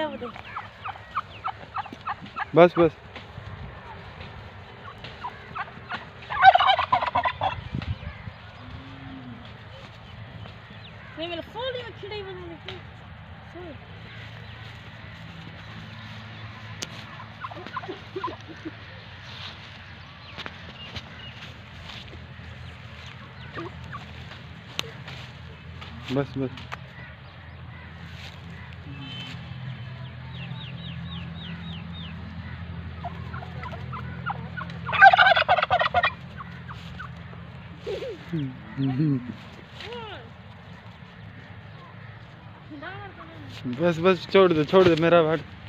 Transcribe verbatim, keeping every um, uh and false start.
बस बस Nee, maar de folie wat je deed van de Sorry. बस बस बस बस छोड़ दे छोड़ दे मेरा भाट।